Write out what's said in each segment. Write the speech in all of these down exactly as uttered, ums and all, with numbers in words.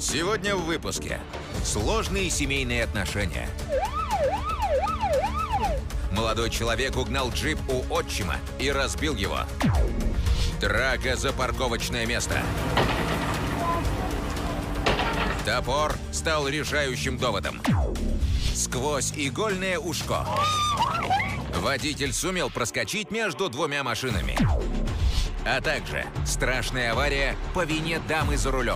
Сегодня в выпуске. Сложные семейные отношения. Молодой человек угнал джип у отчима и разбил его. Драка за парковочное место. Топор стал решающим доводом. Сквозь игольное ушко. Водитель сумел проскочить между двумя машинами. А также страшная авария по вине дамы за рулем.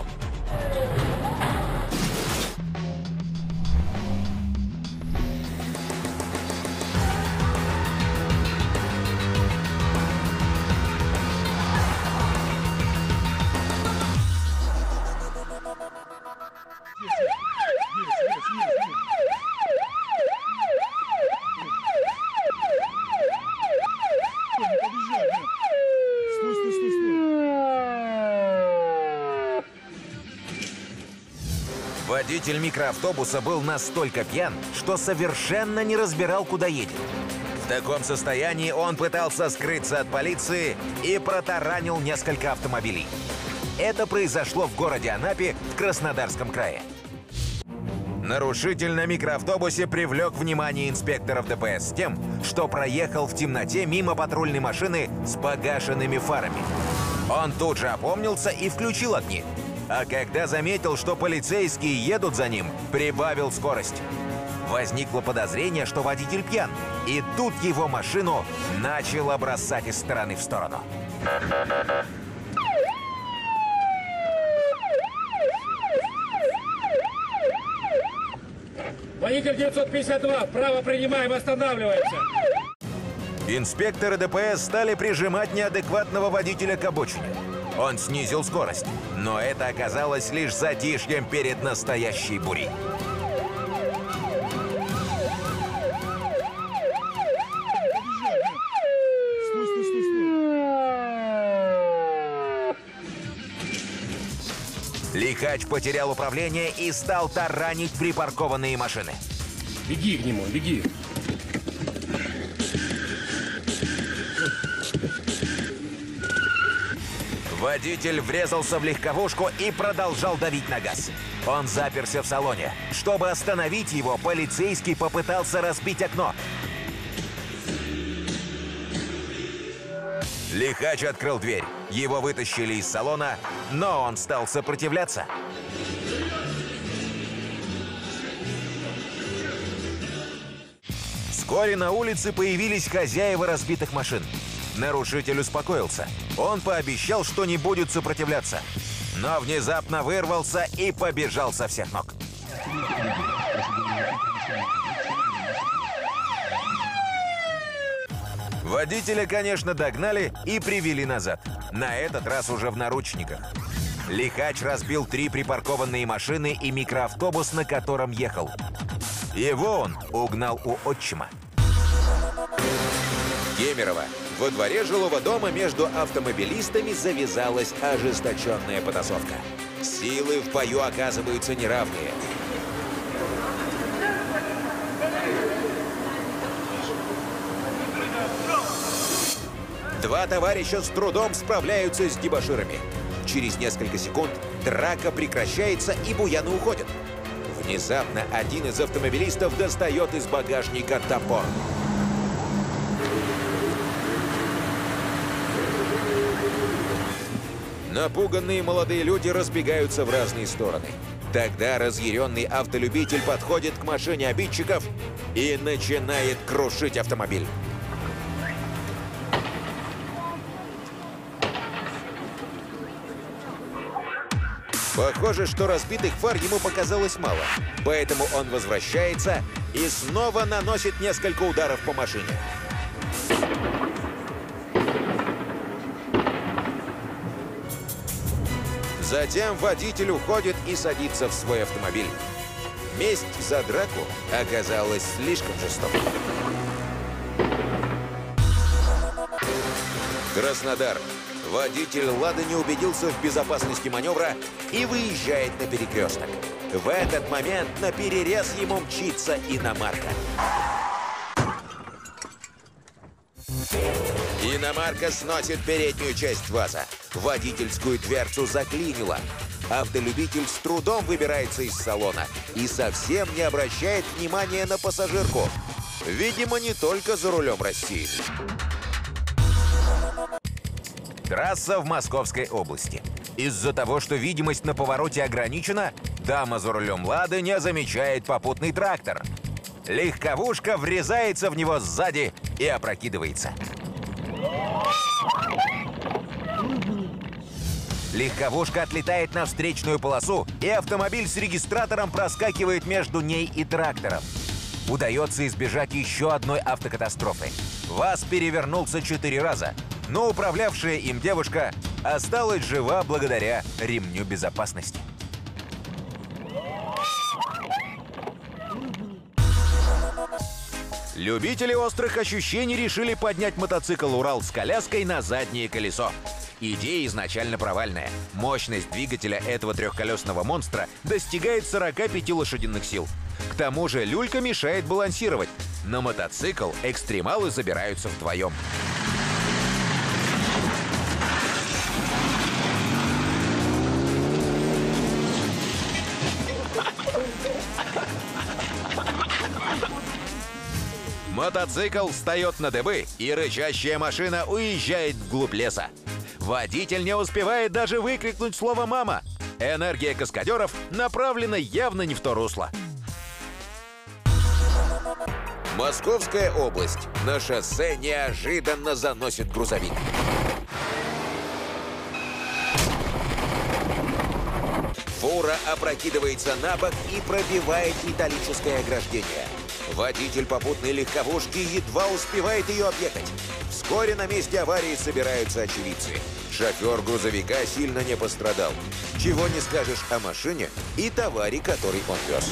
Водитель микроавтобуса был настолько пьян, что совершенно не разбирал, куда едет. В таком состоянии он пытался скрыться от полиции и протаранил несколько автомобилей. Это произошло в городе Анапе в Краснодарском крае. Нарушитель на микроавтобусе привлек внимание инспекторов ДПС тем, что проехал в темноте мимо патрульной машины с погашенными фарами. Он тут же опомнился и включил огни. А когда заметил, что полицейские едут за ним, прибавил скорость. Возникло подозрение, что водитель пьян, и тут его машину начало бросать из стороны в сторону. Водитель девятьсот пятьдесят два, право принимаем, останавливается. Инспекторы ДПС стали прижимать неадекватного водителя к обочине. Он снизил скорость, но это оказалось лишь затишьем перед настоящей бурей. Лихач потерял управление и стал таранить припаркованные машины. Беги к нему, беги. Водитель врезался в легковушку и продолжал давить на газ. Он заперся в салоне. Чтобы остановить его, полицейский попытался разбить окно. Лихач открыл дверь. Его вытащили из салона, но он стал сопротивляться. Вскоре на улице появились хозяева разбитых машин. Нарушитель успокоился. Он пообещал, что не будет сопротивляться. Но внезапно вырвался и побежал со всех ног. Водителя, конечно, догнали и привели назад. На этот раз уже в наручниках. Лихач разбил три припаркованные машины и микроавтобус, на котором ехал. Его он угнал у отчима. Кемерово. Во дворе жилого дома между автомобилистами завязалась ожесточенная потасовка. Силы в бою оказываются неравные. Два товарища с трудом справляются с дебоширами. Через несколько секунд драка прекращается и буяны уходят. Внезапно один из автомобилистов достает из багажника топор. Напуганные молодые люди разбегаются в разные стороны. Тогда разъяренный автолюбитель подходит к машине обидчиков и начинает крушить автомобиль. Похоже, что разбитых фар ему показалось мало, поэтому он возвращается и снова наносит несколько ударов по машине. Затем водитель уходит и садится в свой автомобиль. Месть за драку оказалась слишком жестокой. Краснодар. Водитель «Лады» не убедился в безопасности маневра и выезжает на перекресток. В этот момент на перерез ему мчится иномарка. Иномарка сносит переднюю часть ВАЗа. Водительскую дверцу заклинило. Автолюбитель с трудом выбирается из салона и совсем не обращает внимания на пассажирку. Видимо, не только за рулем рассеянный. Трасса в Московской области. Из-за того, что видимость на повороте ограничена, дама за рулем «Лады» не замечает попутный трактор. Легковушка врезается в него сзади и опрокидывается. Легковушка отлетает на встречную полосу, и автомобиль с регистратором проскакивает между ней и трактором. Удается избежать еще одной автокатастрофы. ВАЗ перевернулся четыре раза, но управлявшая им девушка осталась жива благодаря ремню безопасности. Любители острых ощущений решили поднять мотоцикл «Урал» с коляской на заднее колесо. Идея изначально провальная. Мощность двигателя этого трехколесного монстра достигает сорока пяти лошадиных сил. К тому же люлька мешает балансировать. На мотоцикл экстремалы забираются вдвоем. Мотоцикл встает на дыбы, и рычащая машина уезжает вглубь леса. Водитель не успевает даже выкрикнуть слово «мама». Энергия каскадеров направлена явно не в то русло. Московская область. На шоссе неожиданно заносит грузовик. Фура опрокидывается на бок и пробивает металлическое ограждение. Водитель попутной легковушки едва успевает ее объехать. Вскоре на месте аварии собираются очевидцы. Шофер грузовика сильно не пострадал. Чего не скажешь о машине и товаре, который он вез.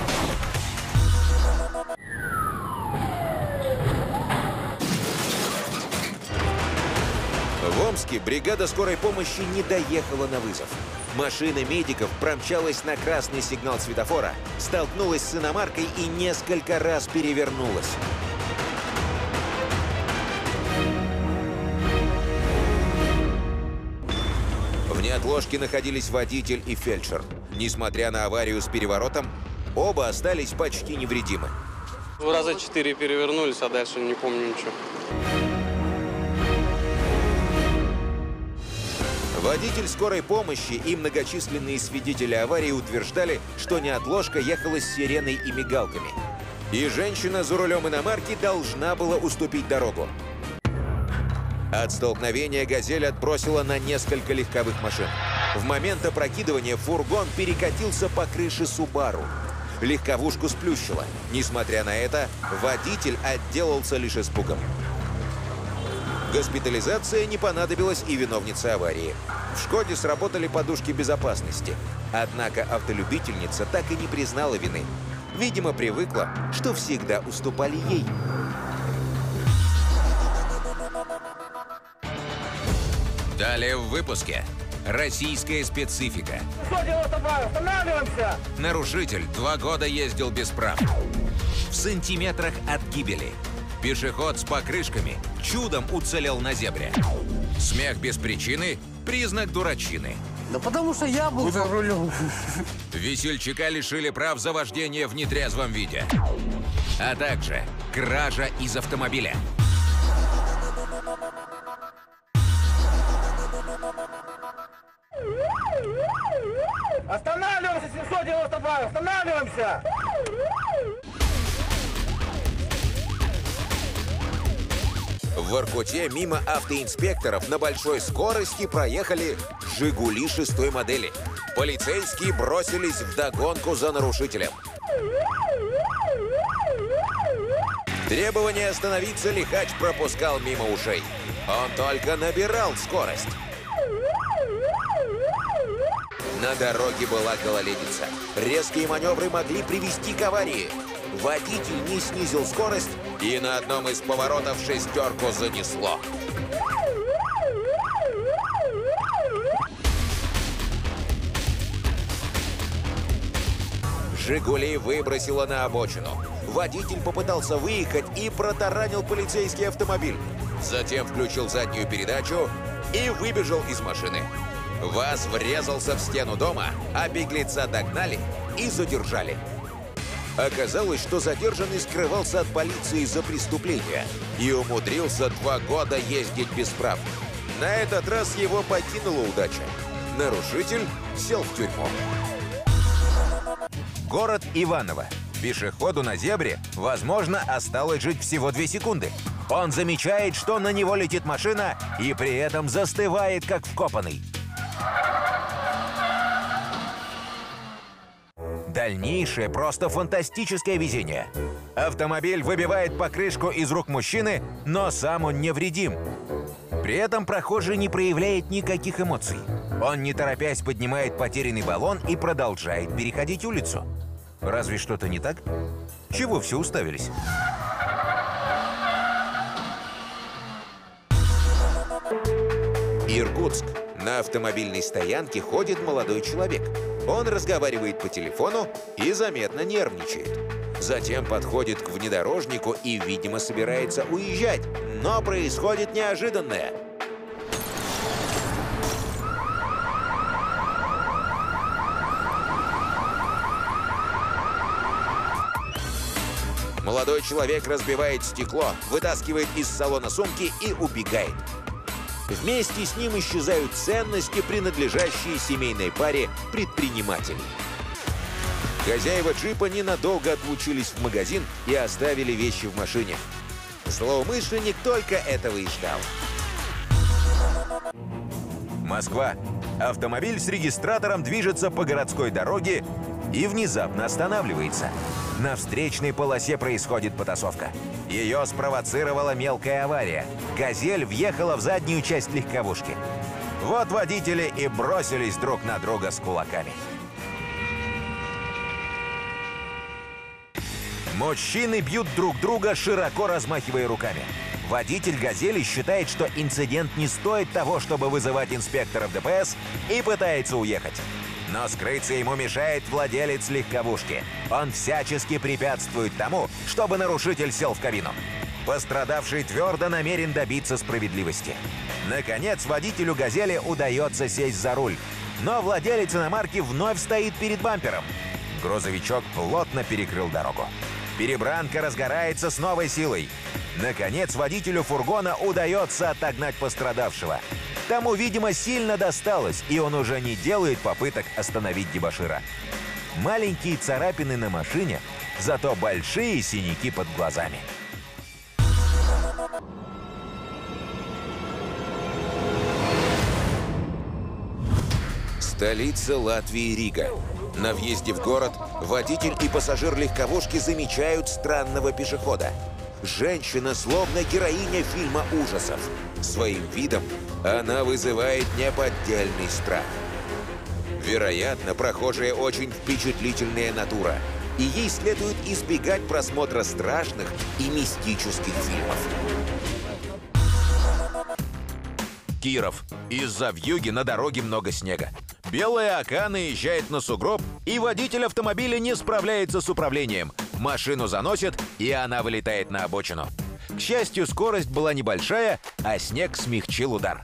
В Омске бригада скорой помощи не доехала на вызов. Машина медиков промчалась на красный сигнал светофора, столкнулась с иномаркой и несколько раз перевернулась. В неотложке находились водитель и фельдшер. Несмотря на аварию с переворотом, оба остались почти невредимы. В раза четыре перевернулись, а дальше не помню ничего. Водитель скорой помощи и многочисленные свидетели аварии утверждали, что неотложка ехала с сиреной и мигалками. И женщина за рулем иномарки должна была уступить дорогу. От столкновения «Газель» отбросила на несколько легковых машин. В момент опрокидывания фургон перекатился по крыше «Субару». Легковушку сплющило. Несмотря на это, водитель отделался лишь испугом. Госпитализация не понадобилась и виновнице аварии. В «Шкоде» сработали подушки безопасности. Однако автолюбительница так и не признала вины. Видимо, привыкла, что всегда уступали ей. Далее в выпуске. Российская специфика. Что делать, останавливаемся! Нарушитель два года ездил без прав. В сантиметрах от гибели. Пешеход с покрышками чудом уцелел на зебре. Смех без причины – признак дурачины. Да потому что я был за рулем. Весельчака лишили прав за вождение в нетрезвом виде. А также кража из автомобиля. Останавливаемся, семьсот девяносто два! Останавливаемся! В Воркуте мимо автоинспекторов на большой скорости проехали «Жигули» шестой модели. Полицейские бросились вдогонку за нарушителем. Требование остановиться лихач пропускал мимо ушей. Он только набирал скорость. На дороге была гололедица. Резкие маневры могли привести к аварии. Водитель не снизил скорость, и на одном из поворотов шестерку занесло. «Жигули» выбросило на обочину. Водитель попытался выехать и протаранил полицейский автомобиль. Затем включил заднюю передачу и выбежал из машины. ВАЗ врезался в стену дома, а беглеца догнали и задержали. Оказалось, что задержанный скрывался от полиции за преступление и умудрился два года ездить без прав. На этот раз его покинула удача. Нарушитель сел в тюрьму. Город Иваново. Пешеходу на зебре, возможно, осталось жить всего две секунды. Он замечает, что на него летит машина и при этом застывает, как вкопанный. Дальнейшее просто фантастическое везение. Автомобиль выбивает покрышку из рук мужчины, но сам он невредим. При этом прохожий не проявляет никаких эмоций. Он, не торопясь, поднимает потерянный баллон и продолжает переходить улицу. Разве что-то не так? Чего все уставились? Иркутск. На автомобильной стоянке ходит молодой человек. Он разговаривает по телефону и заметно нервничает. Затем подходит к внедорожнику и, видимо, собирается уезжать. Но происходит неожиданное. Молодой человек разбивает стекло, вытаскивает из салона сумки и убегает. Вместе с ним исчезают ценности, принадлежащие семейной паре предпринимателей. Хозяева джипа ненадолго отлучились в магазин и оставили вещи в машине. Злоумышленник только этого и ждал. Москва. Автомобиль с регистратором движется по городской дороге и внезапно останавливается. На встречной полосе происходит потасовка. Ее спровоцировала мелкая авария. «Газель» въехала в заднюю часть легковушки. Вот водители и бросились друг на друга с кулаками. Мужчины бьют друг друга, широко размахивая руками. Водитель «Газели» считает, что инцидент не стоит того, чтобы вызывать инспекторов ДПС, и пытается уехать. Но скрыться ему мешает владелец легковушки. Он всячески препятствует тому, чтобы нарушитель сел в кабину. Пострадавший твердо намерен добиться справедливости. Наконец, водителю «Газели» удается сесть за руль. Но владелец иномарки вновь стоит перед бампером. Грузовичок плотно перекрыл дорогу. Перебранка разгорается с новой силой. Наконец, водителю фургона удается отогнать пострадавшего. Тому, видимо, сильно досталось, и он уже не делает попыток остановить дебошира. Маленькие царапины на машине, зато большие синяки под глазами. Столица Латвии Рига. На въезде в город водитель и пассажир легковушки замечают странного пешехода. Женщина словно героиня фильма ужасов. Своим видом она вызывает неподдельный страх. Вероятно, прохожая очень впечатлительная натура, и ей следует избегать просмотра страшных и мистических фильмов. Киров. Из-за вьюги на дороге много снега. Белая ока наезжает на сугроб, и водитель автомобиля не справляется с управлением. Машину заносит, и она вылетает на обочину. К счастью, скорость была небольшая, а снег смягчил удар.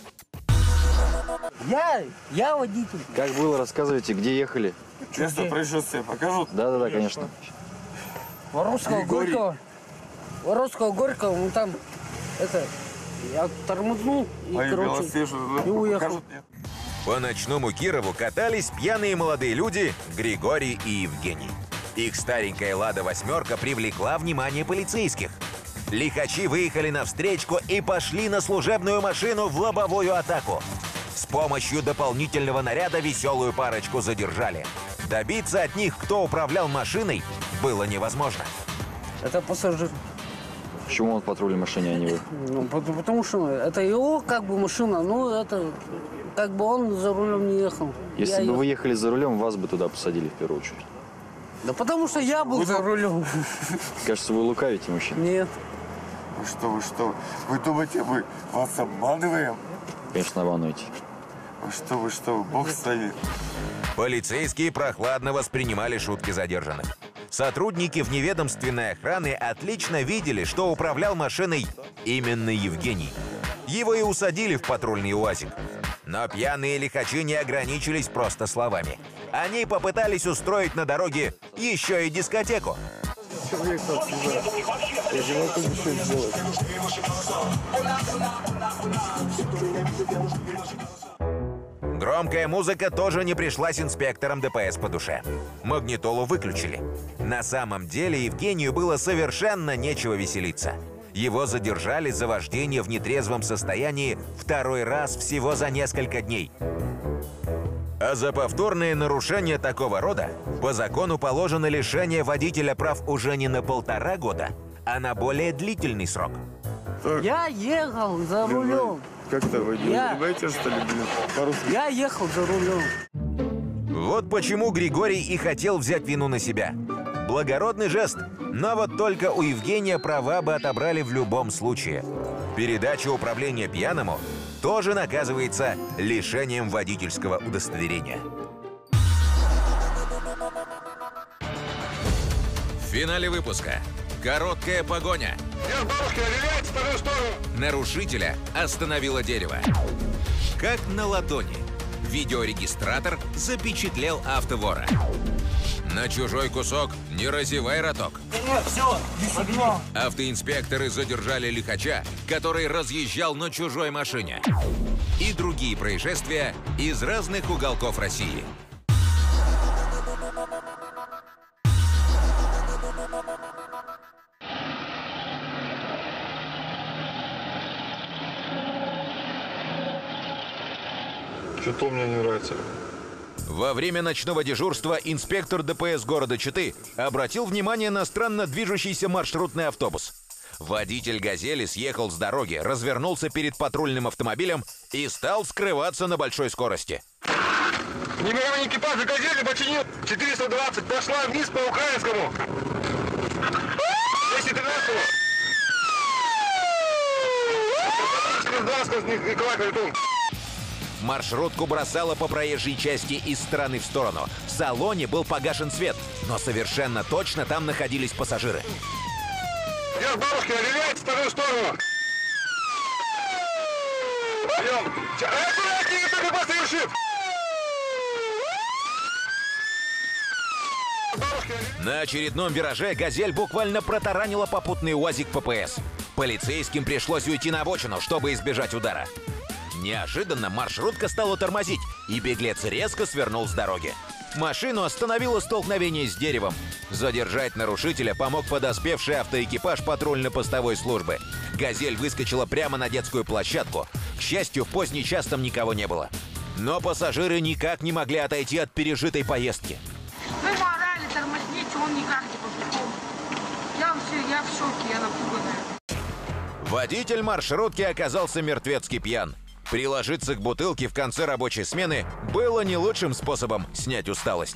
Я, я водитель. Как было, рассказывайте, где ехали? Место происшествия покажут? Да-да-да, конечно. Воровского, Григорий. Горького. Воровского, Горького, ну там, это, я тормознул и, А короче, велосипед и уехал. покажут? Нет. По ночному Кирову катались пьяные молодые люди Григорий и Евгений. Их старенькая «Лада восьмерка» привлекла внимание полицейских. Лихачи выехали на встречку и пошли на служебную машину в лобовую атаку. С помощью дополнительного наряда веселую парочку задержали. Добиться от них, кто управлял машиной, было невозможно. Это пассажир. Почему он в патрульной машине, а не вы? Ну, потому, потому что это его как бы машина, ну это как бы он за рулем не ехал. Если Я бы ехал. вы ехали за рулем, вас бы туда посадили в первую очередь. Да потому что я был за рулем. Кажется, вы лукавите, мужчина. Нет. Вы что, вы что? Вы думаете, мы вас обманываем? Конечно, обманываете. Вы что, вы что? Бог с вами. Полицейские прохладно воспринимали шутки задержанных. Сотрудники вневедомственной охраны отлично видели, что управлял машиной именно Евгений. Его и усадили в патрульный УАЗик. Но пьяные лихачи не ограничились просто словами. Они попытались устроить на дороге еще и дискотеку. Человек отсюда. Я не могу ничего сделать. Громкая музыка тоже не пришлась инспекторам ДПС по душе. Магнитолу выключили. На самом деле Евгению было совершенно нечего веселиться. Его задержали за вождение в нетрезвом состоянии второй раз всего за несколько дней. А за повторные нарушения такого рода по закону положено лишение водителя прав уже не на полтора года, а на более длительный срок. Так, Я ехал за блин, рулем. вы Как-то вы не Я- понимаете, что ли, блин? По-русски. Я ехал за рулем. Вот почему Григорий и хотел взять вину на себя. Благородный жест, но вот только у Евгения права бы отобрали в любом случае. Передача управления пьяному тоже наказывается лишением водительского удостоверения. В финале выпуска короткая погоня. Нарушителя остановило дерево. Как на ладони. Видеорегистратор запечатлел автовора. На чужой кусок не разевай роток. Автоинспекторы задержали лихача, который разъезжал на чужой машине. И другие происшествия из разных уголков России. Что-то мне не нравится. Во время ночного дежурства инспектор ДПС города Читы обратил внимание на странно движущийся маршрутный автобус. Водитель «Газели» съехал с дороги, развернулся перед патрульным автомобилем и стал скрываться на большой скорости. Номерование экипажа «Газели» починил четыреста двадцать, пошла вниз по Украинскому. двести тринадцать. Николай Харитон. Маршрутку бросало по проезжей части из стороны в сторону. В салоне был погашен свет, но совершенно точно там находились пассажиры. Я с бабушки, виляет в вторую сторону. Идем. Аккуратнее, только pas совершит. На очередном вираже «Газель» буквально протаранила попутный УАЗик ППС. Полицейским пришлось уйти на обочину, чтобы избежать удара. Неожиданно маршрутка стала тормозить, и беглец резко свернул с дороги. Машину остановило столкновение с деревом. Задержать нарушителя помог подоспевший автоэкипаж патрульно-постовой службы. «Газель» выскочила прямо на детскую площадку. К счастью, в поздний час там никого не было. Но пассажиры никак не могли отойти от пережитой поездки. Вы морали, тормозните, он никак не по-другому. Я все, я в шоке, я напуганная. Водитель маршрутки оказался мертвецки пьян. Приложиться к бутылке в конце рабочей смены было не лучшим способом снять усталость.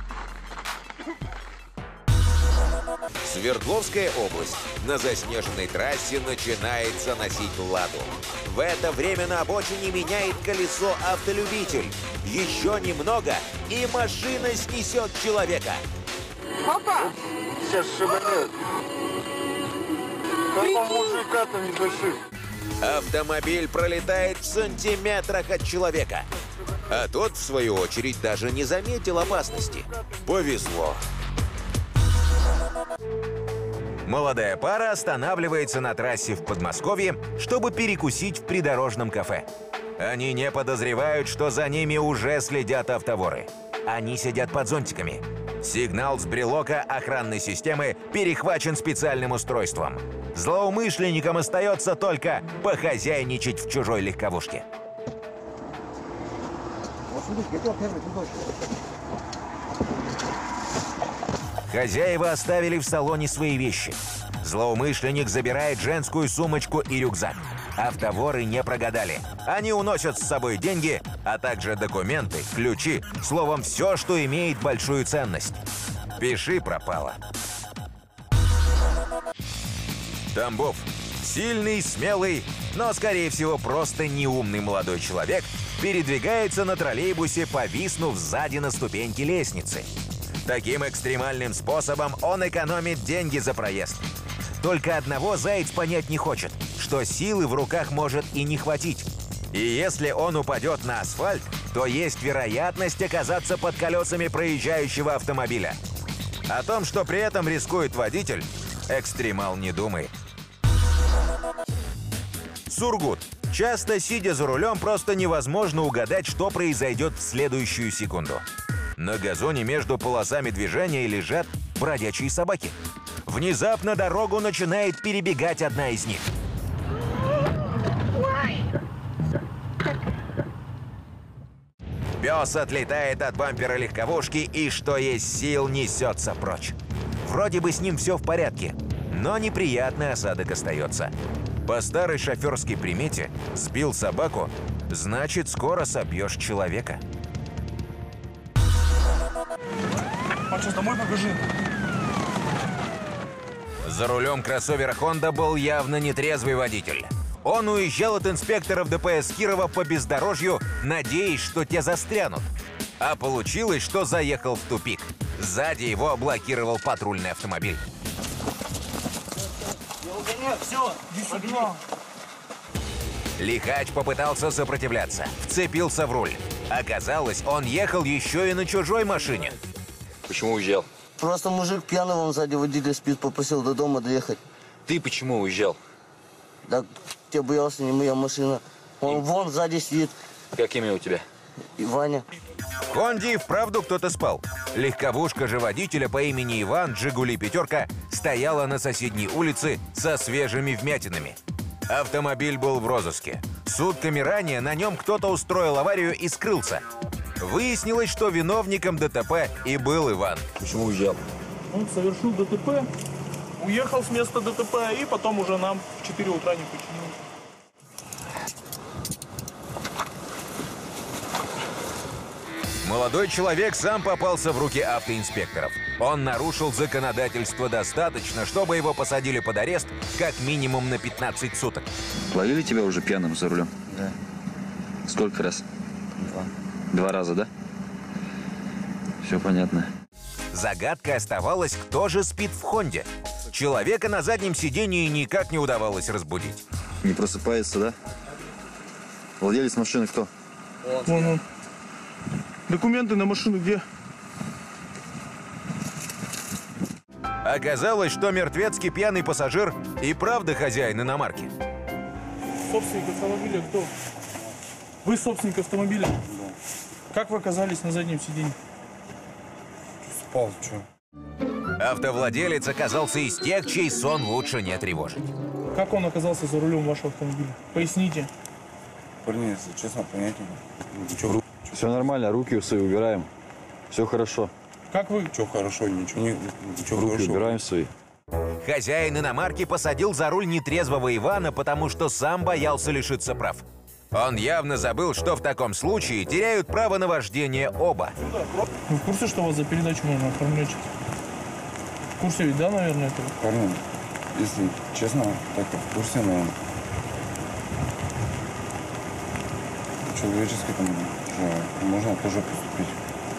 Свердловская область. На заснеженной трассе начинает заносить ладу. В это время на обочине меняет колесо автолюбитель. Еще немного, и машина снесет человека. Папа! Сейчас шибанет. Какого мужика-то не дышит? Автомобиль пролетает в сантиметрах от человека. А тот, в свою очередь, даже не заметил опасности. Повезло. Молодая пара останавливается на трассе в Подмосковье, чтобы перекусить в придорожном кафе. Они не подозревают, что за ними уже следят автоворы. Они сидят под зонтиками. Сигнал с брелока охранной системы перехвачен специальным устройством. Злоумышленникам остается только похозяйничать в чужой легковушке. Хозяева оставили в салоне свои вещи. Злоумышленник забирает женскую сумочку и рюкзак. Автоворы не прогадали. Они уносят с собой деньги, а также документы, ключи, словом, все, что имеет большую ценность. Пиши пропало. Тамбов. Сильный, смелый, но, скорее всего, просто неумный молодой человек передвигается на троллейбусе, повиснув сзади на ступеньке лестницы. Таким экстремальным способом он экономит деньги за проезд. Только одного заяц понять не хочет, что силы в руках может и не хватить. И если он упадет на асфальт, то есть вероятность оказаться под колесами проезжающего автомобиля. О том, что при этом рискует водитель, экстремал не думает. Сургут. Часто, сидя за рулем, просто невозможно угадать, что произойдет в следующую секунду. На газоне между полосами движения лежат бродячие собаки. Внезапно дорогу начинает перебегать одна из них. Пес отлетает от бампера легковушки и, что есть сил, несется прочь. Вроде бы с ним все в порядке, но неприятный осадок остается. По старой шоферской примете сбил собаку, значит, скоро собьешь человека. Он сейчас домой побежит. За рулем кроссовера Honda был явно нетрезвый водитель. Он уезжал от инспекторов ДПС Кирова по бездорожью, надеясь, что те застрянут. А получилось, что заехал в тупик. Сзади его блокировал патрульный автомобиль. Все, иди сюда. Лихач попытался сопротивляться, вцепился в руль. Оказалось, он ехал еще и на чужой машине. Почему уезжал? Просто мужик пьяный, он сзади водителя спит, попросил до дома доехать. Ты почему уезжал? Да, я боялся, не моя машина. Он вон сзади сидит. Как имя у тебя? И Ваня. В Хонде и вправду кто-то спал. Легковушка же водителя по имени Иван, «Жигули пятерка», стояла на соседней улице со свежими вмятинами. Автомобиль был в розыске. Сутками ранее на нем кто-то устроил аварию и скрылся. Выяснилось, что виновником ДТП и был Иван. Почему уезжал? Он совершил ДТП, уехал с места ДТП и потом уже нам в четыре утра не починил. Молодой человек сам попался в руки автоинспекторов. Он нарушил законодательство достаточно, чтобы его посадили под арест как минимум на пятнадцать суток. Ловили тебя уже пьяным за рулем? Да. Сколько раз? Два. Два раза, да? Все понятно. Загадкой оставалась, кто же спит в Хонде. Человека на заднем сидении никак не удавалось разбудить. Не просыпается, да? Владелец машины кто? Вон он. Документы на машину где? Оказалось, что мертвецкий пьяный пассажир и правда хозяин иномарки. Собственник автомобиля кто? Вы собственник автомобиля? Да. Как вы оказались на заднем сиденье? Спал, что? Автовладелец оказался из тех, чей сон лучше не тревожить. Как он оказался за рулем вашего автомобиля? Поясните. Парни, если честно, понятия нет. Все нормально, руки свои убираем. Все хорошо. Как вы? Что хорошо, ничего не... Ничего Руки хорошего. убираем свои. Хозяин иномарки посадил за руль нетрезвого Ивана, потому что сам боялся лишиться прав. Он явно забыл, что в таком случае теряют право на вождение оба. Вы в курсе, что у вас за передачу можно оформлять? В курсе ведь, да, наверное, этого? Парни, если честно, так в курсе, но... Человечески там уже можно тоже поступить.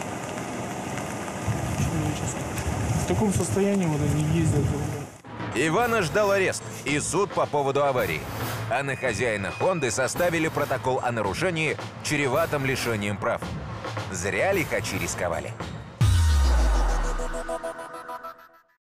Человечески. В таком состоянии вот они ездят. Ивана ждал арест и суд по поводу аварии. А на хозяина Хонды составили протокол о нарушении, чреватом лишением прав. Зря лихачи рисковали.